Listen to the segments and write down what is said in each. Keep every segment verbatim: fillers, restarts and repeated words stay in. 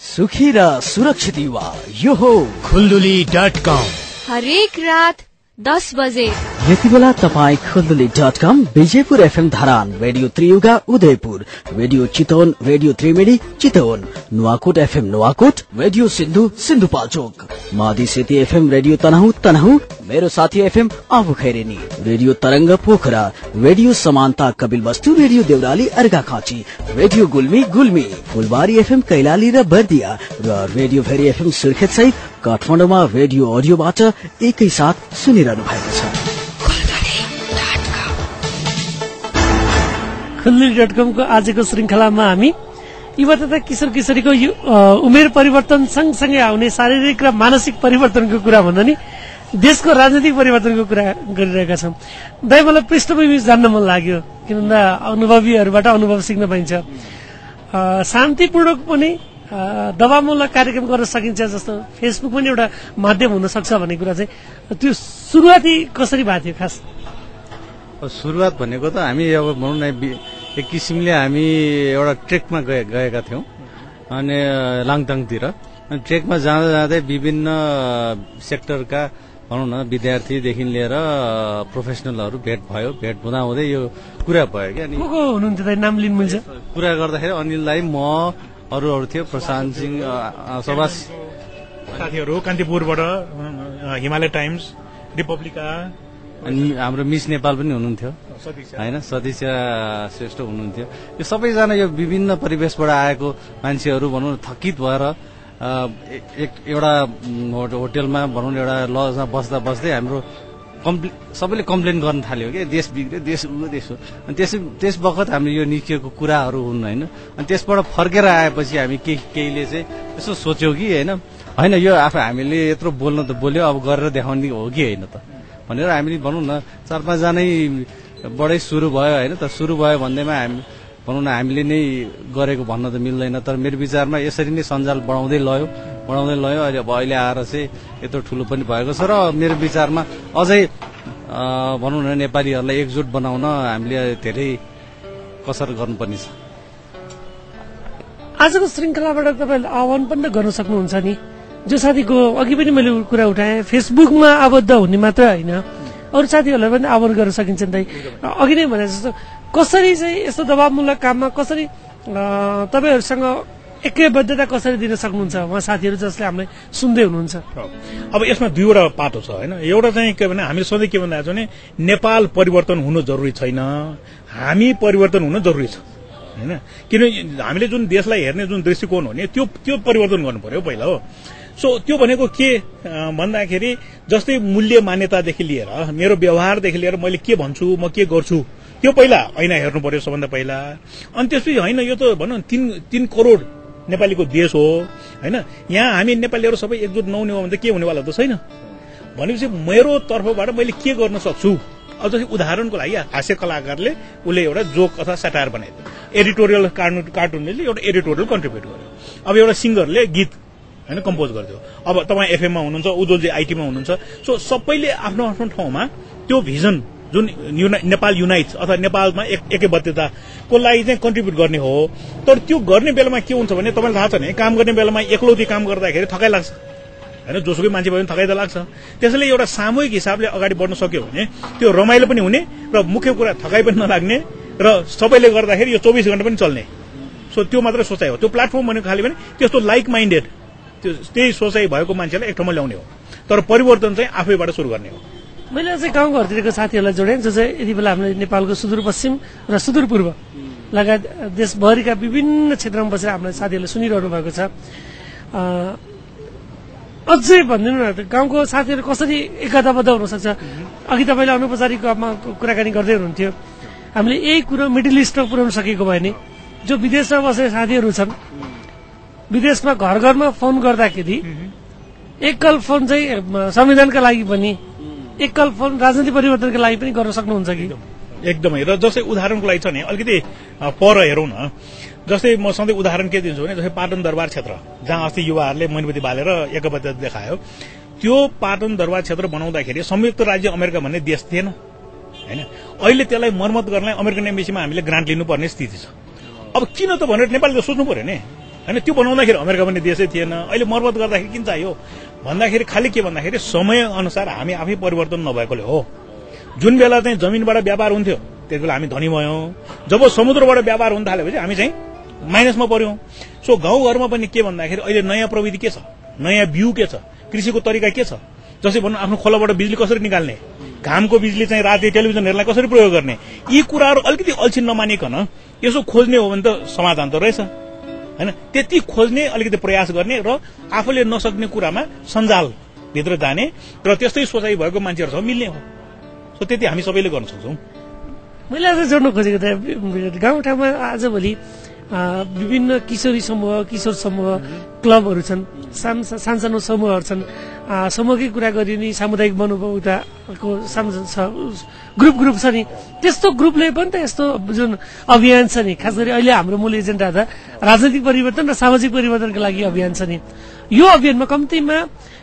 सुखी र सुरक्षित युवा यो हो खुल्दुली डट कम। हरेक रात दस बजे यति बेला तपाई Khulduli dot com, Vijaypur FM Dharan, radio Triyuga Udaypur, radio Chitwan, radio Triveni Chitwan, Nuwakot FM Nuwakot, radio Sindhu Sindhupalchok, Madi Seti FM radio Tanahun Tanahun, Mero Sathi FM आफू खैरेनी, रेडियो तरंग Pokhara, radio Samanata Kapilvastu, radio Deurali Arghakhanchi, radio Gulmi Gulmi, Phulbari FM Kailali र बर्दिया र रेडियो भेरी एफएम सुर्खेत सहित काठमाडौँमा रेडियो अडियोबाट एकैसाथ सुनिरहनु भएको छ। खुल्दुली डट कम को आजको श्रृंखलामा हामी युवा तथा किशोर किशोरीको उमेर परिवर्तन सँगसँगै आउने शारीरिक र मानसिक परिवर्तनको कुरा भन्दा नि देशको राजनीतिक परिवर्तनको कुरा गरिरहेका छौं। दाइ, मलाई पृष्ठभूमि जान्न मन लाग्यो, किनभने अनुभवीहरूबाट अनुभव सिक्न पाइन्छ। शान्तिपूर्ण पनि दबावमूलक कार्यक्रम गर्न सकिन्छ जस्तो फेसबुक पनि एउटा माध्यम हुन सक्छ भन्ने कुरा चाहिँ त्यो सुरुवाती कसरी भएको थियो? खास सुरुवात भनेको त हामी अब भनौँ न एक किसिमले हामी एउटा ट्रेकमा गएका थियौँ अनि लाङटाङतिर। ट्रेकमा जाँदा जाँदै विभिन्न सेक्टरका भनौँ न विद्यार्थीदेखि लिएर प्रोफेसनलहरू भेट भयो। भेट हुँदा हुँदै यो कुरा भयो क्या। अनि को को हुनुहुन्थ्यो दाइ, नाम लिनु मिल्छ? कुरा गर्दाखेरि अनिल दाइ, म, अरू अरू थियो, प्रशान्त सिंह, सुभाष साथीहरू कान्तिपुरबाट, हिमालय टाइम्स, रिपब्लिका, अनि हाम्रो मिस नेपाल पनि हुनुहुन्थ्यो होइन, सतीक्षा श्रेष्ठ हुनुहुन्थ्यो। यो सबैजना यो विभिन्न परिवेशबाट आएको मान्छेहरू भनौँ थकित भएर एक एउटा होटेलमा भनौँ एउटा लजमा बस्दा बस्दै हाम्रो कम्प्ले सबैले कम्प्लेन गर्न थाल्यो कि देश बिग्रियो, देश उ देश हो। अनि त्यस त्यस बखत हामीले यो निस्किएको कुराहरू हुन् होइन। अनि त्यसबाट फर्केर आएपछि हामी केही केहीले चाहिँ यसो सोच्यौँ कि होइन होइन यो आफू हामीले यत्रो बोल्न त बोल्यो, अब गरेर देखाउने हो कि होइन त भनेर हामीले भनौँ न चार पाँजनै बडै सुरु भयो होइन। त सुरु भयो भन्दैमा हामी भनौँ न हामीले नै गरेको भन्न त मिल्दैन, तर मेरो विचारमा यसरी नै सञ्जाल बढाउँदै लयो बढाउँदै लयो अहिले अब अहिले आएर चाहिँ यत्रो ठुलो पनि भएको छ। र मेरो विचारमा अझै भनौँ न नेपालीहरूलाई एकजुट बनाउन हामीले धेरै कसर गर्नुपर्ने छ। आजको श्रृङ्खलाबाट तपाईँले आह्वान पनि गर्न सक्नुहुन्छ नि, जो साथीको अघि पनि मैले कुरा उठाएँ, फेसबुकमा आबद्ध हुने मात्र होइन, अरू साथीहरूलाई पनि आह्वान गर्न सकिन्छ नि दाइ। अघि नै भने जस्तो कसरी चाहिँ यस्तो दबावमूलक काममा कसरी तपाईँहरूसँग एकैबद्धता कसरी दिन सक्नुहुन्छ उहाँ साथीहरू जसले हामीलाई सुन्दै हुनुहुन्छ? अब यसमा दुईवटा पाटो छ होइन। एउटा चाहिँ के भने हामीले सधैँ के भन्दा भने नेपाल परिवर्तन हुनु जरुरी छैन, हामी परिवर्तन हुनु जरुरी छ होइन। किन हामीले जुन देशलाई हेर्ने जुन दृष्टिकोण हो नि त्यो त्यो परिवर्तन गर्नु पर्यो पहिला हो। सो त्यो भनेको के भन्दाखेरि जस्तै मूल्य मान्यतादेखि लिएर मेरो व्यवहारदेखि लिएर मैले के भन्छु, म के गर्छु, त्यो पहिला ऐना हेर्नु पर्यो सबभन्दा पहिला। अनि त्यसपछि होइन यो त भनौँ तीन तीन करोड नेपालीको देश हो होइन। यहाँ हामी नेपालीहरू सबै एकजुट नहुने हो भने त के हुनेवाला त छैन। भनेपछि मेरो तर्फबाट मैले के गर्न सक्छु? अब जस्तै उदाहरणको लागि हास्य कलाकारले उसले एउटा जोक अथवा सटायर बनाइदियो, एडिटोरियल कार्टुन कार्टुनले एउटा एडिटोरियल कन्ट्रिब्युट गर्यो। अब एउटा सिङ्गरले गीत होइन कम्पोज गरिदियो। अब तपाईँ एफएममा हुनुहुन्छ, उज्जवलजी आइटीमा हुनुहुन्छ। सो सबैले आफ्नो आफ्नो ठाउँमा त्यो भिजन जुन नेपाल युनाइट अथवा नेपालमा एकैबद्धताको लागि चाहिँ कन्ट्रिब्युट गर्ने हो। तर त्यो गर्ने बेलामा के हुन्छ भने तपाईँलाई थाहा छ नि, काम गर्ने बेलामा एक्लौती काम गर्दाखेरि थकाइ लाग्छ होइन, जोसुकै मान्छे भयो भने थकाइ त लाग्छ। त्यसैले एउटा सामूहिक हिसाबले अगाडि बढ्न सक्यो भने त्यो रमाइलो पनि हुने र मुख्य कुरा थकाइ पनि नलाग्ने र सबैले गर्दाखेरि यो चौबिस घण्टा पनि चल्ने। सो त्यो मात्रै सोचाइ हो। त्यो प्लेटफर्म भनेको खालि पनि त्यस्तो लाइक माइन्डेड त्यो त्यही सोचाइ भएको मान्छेलाई एक ठाउँमा ल्याउने हो, तर परिवर्तन चाहिँ आफैबाट सुरु गर्ने हो। मैले अझै गाउँघरतिरको साथीहरूलाई जोडेँ जो चाहिँ यति बेला हामीले नेपालको सुदूरपश्चिम र सुदूरपूर्व लगायत देशभरिका विभिन्न क्षेत्रमा बसेर हामीलाई साथीहरूले सुनिरहनु भएको छ। अझै भनिदिनु न, गाउँको साथीहरू कसरी एकताबद्ध हुन सक्छ? अघि तपाईँले अनौपचारिक कुराकानी गर्दै हुनुहुन्थ्यो, हामीले यही कुरो मिडल इस्टमा पुर्याउन सकेको भयो नि। जो विदेशमा बसेका साथीहरू छन्, विदेशमा घर घरमा फोन गर्दाखेरि एकल फोन चाहिँ संविधानका लागि पनि, एकल फोन राजनीति परिवर्तनका लागि पनि गर्न सक्नुहुन्छ कि? एकदमै। र जस्तै उदाहरणको लागि छ नि अलिकति पर हेरौँ न। जस्तै म सधैँ उदाहरण के दिन्छु भने जस्तै पाटन दरबार क्षेत्र जहाँ अस्ति युवाहरूले मोमबत्ती बालेर एकबद्धता देखायो, त्यो पाटन दरबार क्षेत्र बनाउँदाखेरि संयुक्त राज्य अमेरिका भन्ने देश थिएन होइन। अहिले त्यसलाई मर्मत गर्नलाई अमेरिकन एम्बेसीमा हामीले ग्रान्ट लिनुपर्ने स्थिति छ। अब किन त भनेर नेपालले सोच्नु पर्यो नि। होइन त्यो बनाउँदाखेरि अमेरिका भन्ने देशै थिएन अहिले मर्मत गर्दाखेरि किन चाहियो भन्दाखेरि खालि के भन्दाखेरि समय अनुसार हामी आफै परिवर्तन नभएकोले हो जुन बेला चाहिँ जमिनबाट व्यापार हुन्थ्यो त्यति बेला हामी धनी भयौँ जब समुद्रबाट व्यापार हुन थालेपछि हामी चाहिँ माइनसमा पर्यौँ सो गाउँघरमा पनि के भन्दाखेरि अहिले नयाँ प्रविधि के छ नयाँ बिउ के छ कृषिको तरिका के छ जसै भनौँ आफ्नो खोलाबाट बिजुली कसरी निकाल्ने घामको बिजुली चाहिँ राति टेलिभिजनहरूलाई कसरी प्रयोग गर्ने यी कुराहरू अलिकति अल्छी नमानिकन यसो खोज्ने हो भने त समाधान त रहेछ होइन त्यति खोज्ने अलिकति प्रयास गर्ने र आफूले नसक्ने कुरामा सञ्जालभित्र जाने र त्यस्तै सोचाइ भएको मान्छेहरूसँग मिल्ने हो सो त्यति हामी सबैले गर्न सक्छौँ मैले आज जोड्न खोजेको त गाउँठाउँमा आजभोलि विभिन्न किशोरी समूह किशोर समूह क्लबहरू छन् सानसानो समूहहरू छन् समूहकै कुरा गरे नि सामुदायिक मनोभावको ग्रुप ग्रुप छ नि त्यस्तो ग्रुपले पनि त यस्तो जुन अभियान छ नि खास गरी अहिले हाम्रो मूल एजेन्डा त राजनैतिक परिवर्तन र सामाजिक परिवर्तनको लागि अभियान छ नि यो अभियानमा कम्तीमा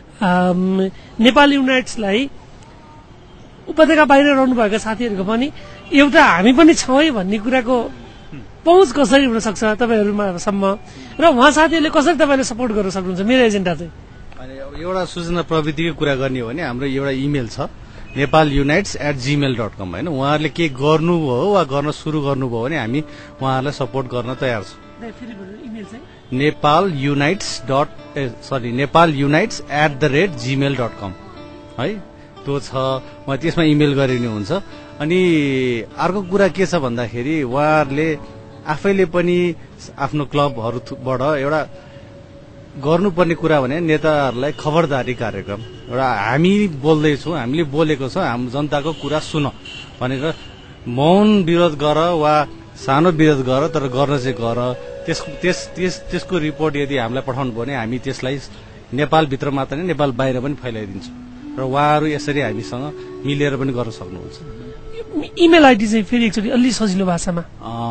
नेपाल युनाइट्सलाई उपत्यका बाहिर रहनुभएका साथीहरूको पनि एउटा हामी पनि छौँ है भन्ने कुराको पहुँच कसरी हुन सक्छ तपाईँहरूमासम्म र उहाँ साथीहरूले कसरी तपाईँले सपोर्ट गर्न सक्नुहुन्छ मेरो एजेन्डा चाहिँ एउटा सूचना प्रविधिको कुरा गर्ने हो भने हाम्रो एउटा इमेल छ Nepal unites at Gmail dot com होइन उहाँहरूले के गर्नुभयो वा गर्न सुरु गर्नुभयो भने हामी उहाँहरूलाई सपोर्ट गर्न तयार छौँ Nepal unites dot sorry Nepal unites at the rate Gmail dot com है त्यो छ उहाँ त्यसमा इमेल गरिने हुन्छ अनि अर्को कुरा के छ भन्दाखेरि उहाँहरूले आफैले पनि आफ्नो क्लबहरूबाट एउटा गर्नुपर्ने कुरा भने नेताहरूलाई खबरदारी कार्यक्रम एउटा हामी बोल्दैछौँ हामीले बोलेको छौँ हाम्रो जनताको कुरा सुन भनेर मौन विरोध गर वा सानो विरोध गर तर गर्न चाहिँ गर त्यस त्यस त्यस त्यसको रिपोर्ट यदि हामीलाई पठाउनु भयो भने हामी त्यसलाई नेपालभित्र मात्र नै नेपाल बाहिर पनि फैलाइदिन्छौँ र उहाँहरू यसरी हामीसँग मिलेर पनि गर्न सक्नुहुन्छ इमेल आइडी चाहिँ फेरि एकचोटि अलि सजिलो भाषामा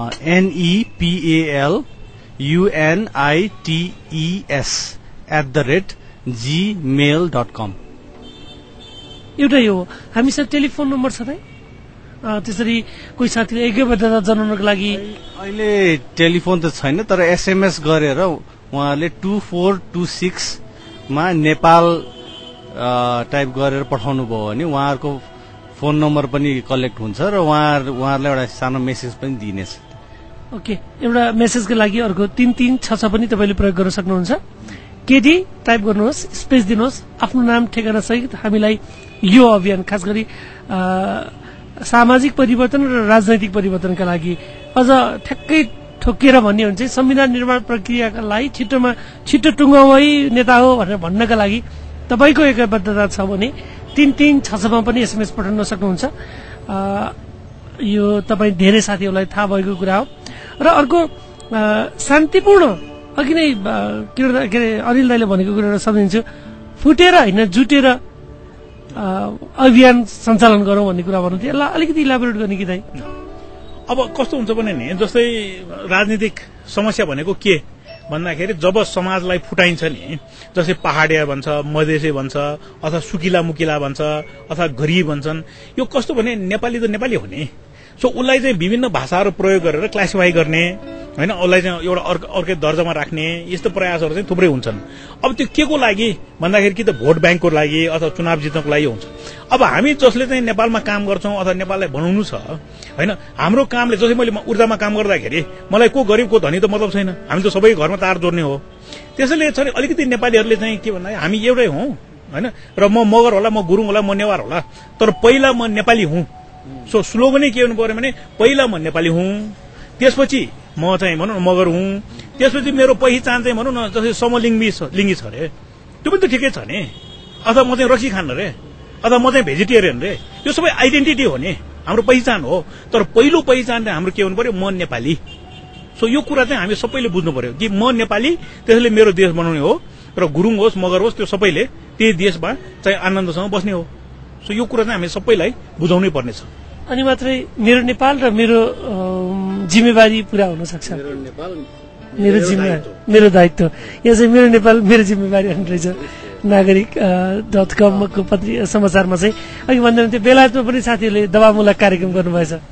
NEPL UNITES at the rate Gmail dot com एउटै हो हामीसँग टेलिफोन नम्बर छ त त्यसरी कोही साथीले एकैबद्धता जनाउनको लागि अहिले टेलिफोन त छैन तर एसएमएस गरेर उहाँले टू फोर टू सिक्समा नेपाल टाइप गरेर पठाउनु भयो भने उहाँहरूको फोन नम्बर पनि कलेक्ट हुन्छ र उहाँ उहाँहरूलाई एउटा सानो मेसेज पनि दिनेछ ओके एउटा मेसेजको लागि अर्को तीन तीन छ छ पनि तपाईँले प्रयोग गर्न सक्नुहुन्छ केडी टाइप गर्नुहोस् स्पेस दिनुहोस् आफ्नो नाम ठेगाना सहित हामीलाई यो अभियान खास गरी सामाजिक परिवर्तन र राजनैतिक परिवर्तनका लागि अझ ठ्याक्कै ठोकिएर भन्ने हो भने चाहिँ संविधान निर्माण प्रक्रियालाई छिटोमा छिटो टुङ्गाउँ नेता हो भनेर भन्नका लागि तपाईँको एकबद्धता छ भने तीन तीन छ छमा पनि एसएमएस पठाउन सक्नुहुन्छ यो तपाईँ धेरै साथीहरूलाई थाहा भएको कुरा हो र अर्को शान्तिपूर्ण अघि नै के अरे अनिल दाइले भनेको कुरा सम्झिन्छु फुटेर होइन जुटेर अभियान सञ्चालन गरौँ भन्ने कुरा भन्नुहुन्थ्यो यसलाई अलिकति इलाबोरेट गर्ने कि दाइ अब कस्तो हुन्छ भने नि जस्तै राजनीतिक समस्या भनेको के भन्दाखेरि जब समाजलाई फुटाइन्छ नि जस्तै पहाडिया भन्छ मधेसी भन्छ अथवा सुकिला मुकिला भन्छ अथवा गरिब भन्छन् यो कस्तो भने नेपाली त नेपाली हो नि सो उसलाई चाहिँ विभिन्न भाषाहरू प्रयोग गरेर क्लासिफाई गर्ने होइन उसलाई चाहिँ एउटा अर्कै दर्जामा राख्ने यस्तो प्रयासहरू चाहिँ थुप्रै हुन्छन् अब त्यो के को लागि भन्दाखेरि कि त भोट ब्याङ्कको लागि अथवा चुनाव जित्नको लागि हुन्छ अब हामी जसले चाहिँ नेपालमा काम गर्छौँ अथवा नेपाललाई बनाउनु छ होइन हाम्रो कामले जस्तै मैले ऊर्जामा काम गर्दाखेरि मलाई को गरिब को धनी त मतलब छैन हामी त सबै घरमा तार जोड्ने हो त्यसैले चाहिँ अलिकति नेपालीहरूले चाहिँ के भन्दा हामी एउटै हौँ होइन र म मगर होला म गुरुङ होला म नेवार होला तर पहिला म नेपाली हुँ सो स्लोगनै के हुनु पर्यो भने पहिला म नेपाली हुँ त्यसपछि म चाहिँ भनौँ न मगर हुँ त्यसपछि मेरो पहिचान चाहिँ भनौँ न जस्तै समलिङ्गी लिङ्गी छ अरे त्यो पनि त ठिकै छ नि अथवा म चाहिँ रक्सी खान रे अथवा म चाहिँ भेजिटेरियन रे यो सबै आइडेन्टिटी हो नि हाम्रो पहिचान हो तर पहिलो पहिचान चाहिँ हाम्रो के हुनु पर्यो म नेपाली सो यो कुरा चाहिँ हामी सबैले बुझ्नु पर्यो कि म नेपाली त्यसैले मेरो देश बनाउने हो र गुरुङ होस् मगर होस् त्यो सबैले त्यही देशमा चाहिँ आनन्दसँग बस्ने हो सो यो कुरा चाहिँ हामी सबैलाई बुझाउनै पर्नेछ अनि मात्रै मेरो नेपाल र मेरो जिम्मेवारी पूरा हुन सक्छ मेरो जिम्मेवारी मेरो दायित्व यहाँ चाहिँ मेरो नेपाल मेरो जिम्मेवारी रहेछ नागरिक डट कमको पत्रिका समाचारमा चाहिँ अघि भन्दै थियो बेलायतमा पनि साथीहरूले दबावमूलक कार्यक्रम गर्नुभएछ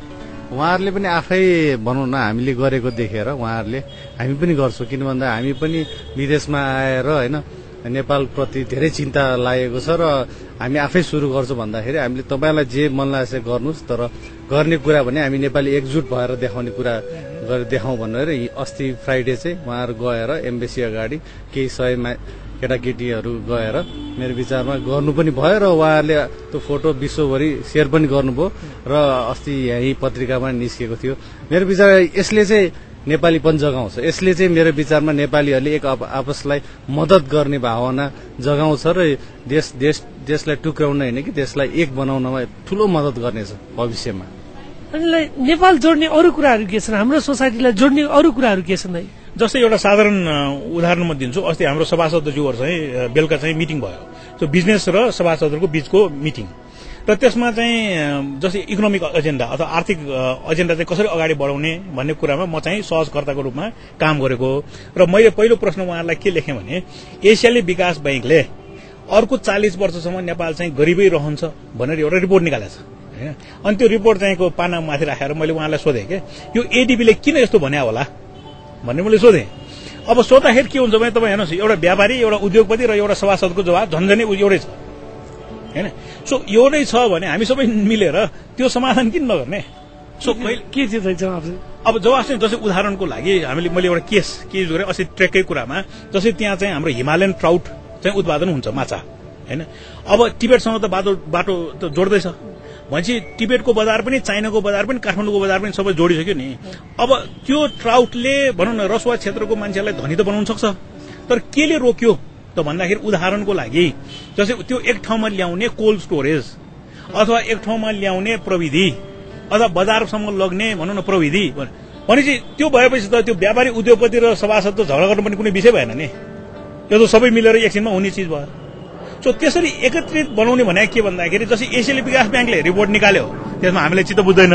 उहाँहरूले पनि आफै भनौँ न हामीले गरेको देखेर उहाँहरूले हामी पनि गर्छौँ, किन भन्दा हामी पनि विदेशमा आएर होइन नेपालप्रति धेरै चिन्ता लागेको छ र हामी आफै सुरु गर्छौँ भन्दाखेरि हामीले तपाईँलाई जे मन लाग्छ गर्नुहोस्, तर गर्ने कुरा भने हामी नेपाली एकजुट भएर देखाउने कुरा गरेर देखाउँ भनेर अस्ति फ्राइडे चाहिँ उहाँहरू गएर एम्बेसी अगाडि केही सय केटाकेटीहरू गएर मेरो विचारमा गर्नु पनि भयो र उहाँहरूले त्यो फोटो विश्वभरि सेयर पनि गर्नुभयो र अस्ति यही पत्रिकामा निस्केको थियो। मेरो विचार यसले चाहिँ नेपालीपन जगाउँछ, यसले चाहिँ मेरो विचारमा नेपालीहरूले एक आपसलाई मद्दत गर्ने भावना जगाउँछ र देश देश देशलाई टुक्राउन होइन कि देशलाई एक बनाउनमा ठूलो मद्दत गर्नेछ भविष्यमा। अनि नेपाल जोड्ने अरू कुराहरू के छन्, हाम्रो सोसाइटीलाई जोड्ने अरू कुराहरू के छन्? जस्तै एउटा साधारण उदाहरण म दिन्छु। अस्ति हाम्रो सभासदज्यूहरू चाहिँ बेलुका चाहिँ मिटिङ भयो, त्यो बिजनेस र सभासदहरूको बीचको मिटिङ, र त्यसमा चाहिँ जस्तै इकोनोमिक एजेन्डा अथवा आर्थिक एजेन्डा चाहिँ कसरी अगाडि बढाउने भन्ने कुरामा म चाहिँ सहजकर्ताको रूपमा काम गरेको। र मैले पहिलो प्रश्न उहाँहरूलाई के लेखेँ भने एसियाली विकास बैंकले अर्को चालिस वर्षसम्म नेपाल चाहिँ गरिबै रहन्छ भनेर एउटा रिपोर्ट निकालेको छ हैन। अनि त्यो रिपोर्ट चाहिँ को पाना माथि राखेर मैले उहाँलाई सोधेँ के यो एडीबीले किन यस्तो भन्या होला भन्ने मैले सोधेँ। अब सोद्धाखेरि के हुन्छ भने तपाईँ हेर्नुहोस्, एउटा व्यापारी, एउटा उद्योगपति र एउटा सभासदको जवाब झन्झनै एउटै छ हैन। सो एउटै छ भने हामी सबै मिलेर त्यो समाधान किन नगर्ने? सो के चाहिँ जवाब? अब जवाब चाहिँ जस्तै उदाहरणको लागि हामीले मैले एउटा केस के युज गरेँ अस्ति ट्रेककै कुरामा। जस्तै त्यहाँ चाहिँ हाम्रो हिमालयन ट्राउट चाहिँ उत्पादन हुन्छ, माछा हैन। अब टिबेटसँग त बाटो बाटो त जोड्दैछ भनेपछि टिबेटको बजार पनि, चाइनाको बजार पनि, काठमाडौँको बजार पनि सबै जोडिसक्यो नि। अब त्यो ट्राउटले भनौँ न रसुवा क्षेत्रको मान्छेलाई धनी त बनाउन सक्छ, तर केले रोक्यो त भन्दाखेरि उदाहरणको लागि जस्तै त्यो एक ठाउँमा ल्याउने कोल्ड स्टोरेज अथवा एक ठाउँमा ल्याउने प्रविधि अथवा बजारसम्म लग्ने भनौँ न प्रविधि भनेपछि त्यो भएपछि त त्यो व्यापारी उद्योगपति र सभासद त झगडा गर्नु पनि कुनै विषय भएन नि, यो त सबै मिलेर एकछिनमा हुने चिज भयो। सो त्यसरी एकत्रित बनाउने भने के भन्दाखेरि जस्तै एसियाली विकास ब्याङ्कले रिपोर्ट निकाल्यो, त्यसमा हामीलाई चित्त बुझ्दैन।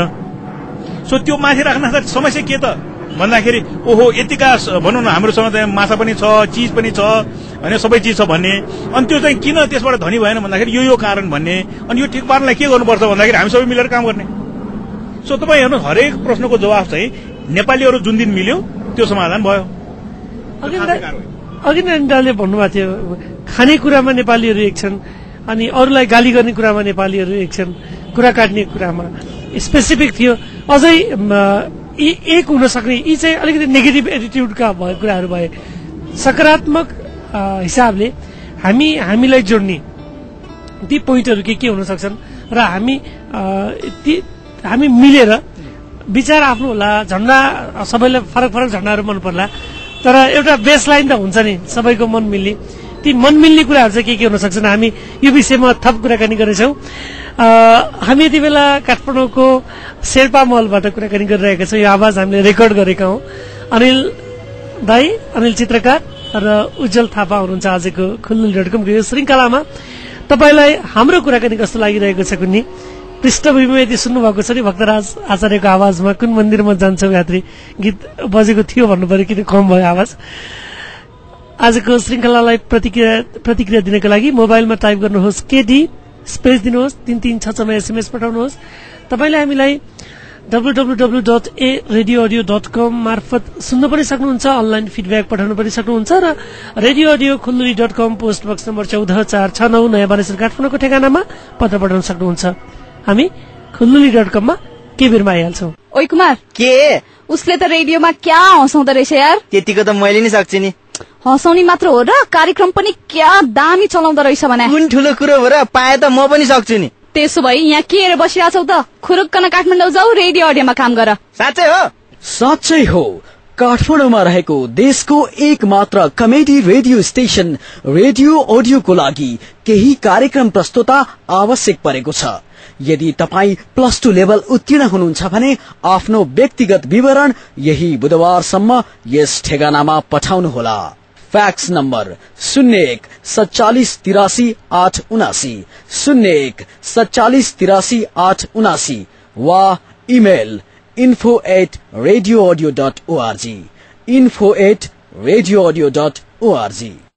सो त्यो माथि राख्न समस्या के त भन्दाखेरि ओहो यतिका भनौँ न हाम्रोसँग चाहिँ माछा पनि छ, चिज पनि छ होइन, सबै चिज छ भन्ने, अनि त्यो चाहिँ किन त्यसबाट धनी भएन भन्दाखेरि यो यो कारण भन्ने, अनि यो ठिक पार्नलाई के गर्नुपर्छ भन्दाखेरि हामी सबै मिलेर काम गर्ने। सो तपाईँ हेर्नुहोस्, हरेक प्रश्नको जवाब चाहिँ नेपालीहरू जुन दिन मिल्यो त्यो समाधान भयो। अघि नानीले भन्नुभएको थियो खानेकुरामा नेपालीहरू एक छन् अनि अरूलाई गाली गर्ने कुरामा नेपालीहरू एक छन्, कुरा काट्ने कुरामा स्पेसिफिक थियो। अझै एक हुन सक्ने यी चाहिँ अलिकति नेगेटिभ एटिट्युडका भए कुराहरू भए। सकारात्मक हिसाबले हामी हामीलाई जोड्ने ती पोइन्टहरू के के हुन सक्छन् र हामी ती हामी मिलेर विचार आफ्नो होला, झण्डा सबैलाई फरक फरक झण्डाहरू मन पर्ला, तर एउटा बेस लाइन त हुन्छ नि सबैको मन मिल्ने। ती मन मिल्ने कुराहरू चाहिँ के के हुन सक्छन्, हामी यो विषयमा थप कुराकानी गर्नेछौँ। हामी यति बेला काठमाडौँको शेर्पा महलबाट कुराकानी गरिरहेका छौँ। यो आवाज हामीले रेकर्ड गरेका हौँ। अनिल दाई, अनिल चित्रकार र उज्जवल थापा हुनुहुन्छ आजको खुल्नुली डट कमको यो श्रृङ्खलामा। तपाईँलाई हाम्रो कुराकानी कस्तो लागिरहेको छ कुन्नी? पृष्ठभूमिमा यदि सुन्नुभएको छ नि भक्तराज आचार्यको आवाजमा कुन मन्दिरमा जान्छौ यात्री गीत बजेको थियो भन्नु पर्यो, किन कम भयो आवाज। आजको श्रृङ्खलालाई प्रतिक्रिया प्रतिक्रिया दिनको लागि मोबाइलमा टाइप गर्नुहोस् केडी स्पेस दिनुहोस्, तीन तीन छ छमा एसएमएस पठाउनुहोस्। तपाईँले हामीलाई W W W dot A radio audio dot com मार्फत सुन्न पनि सक्नुहुन्छ, अनलाइन फिडब्याक पठाउन पनि सक्नुहुन्छ र radio audio Khulduli dot com post box number चौध चार छ नौ नयाँ बानेश्वर काठमाडौँको ठेगानामा पत्र पठाउन सक्नुहुन्छ। हामी खुल्नुली डट कममा के बेरमा आइहाल्छौँ। ओइ कुमार, के उसले त रेडियोमा क्या हँसाउँदो रहेछ यार। त्यतिको त मैले नि सक्छु नि। हँसाउने मात्र हो र कार्यक्रम पनि क्या दामी चलाउँदो रहेछ भने। कुन ठुलो कुरो हो र, पाए त म पनि सक्छु नि। त्यसो भए यहाँ के हेरेर बसिरहेछौ त? खुरुक्कन काठमाडौँ जाऊ, रेडियो अडियोमा काम गर। साँच्चै हो? साँच्चै हो। काठमाडौँमा रहेको देशको एक मात्र कमेडी रेडियो स्टेशन रेडियो अडियोको लागि केही कार्यक्रम प्रस्तुता आवश्यक परेको छ। यदि तपाईँ प्लस टू लेभल उत्तीर्ण हुनुहुन्छ भने आफ्नो व्यक्तिगत विवरण यही बुधबारसम्म यस ठेगानामा पठाउनुहोला। फ्याक्स नम्बर शून्य एक सत्तालिस तिरासी आठ उनासी शून्य एक सत्तालिस तिरासी आठ उनासी वा email info at radio audio dot org info at radio audio dot ORG.